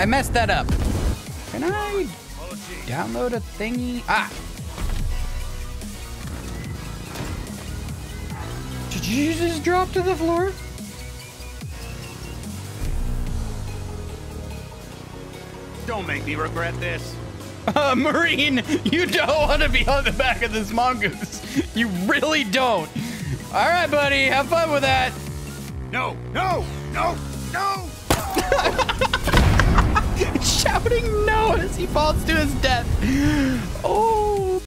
I messed that up. Can I download a thingy? Ah. Did you just drop to the floor? Don't make me regret this. Marine, you don't want to be on the back of this mongoose. You really don't. All right, buddy, have fun with that. No, no, no, no. Shouting no as he falls to his death. Oh.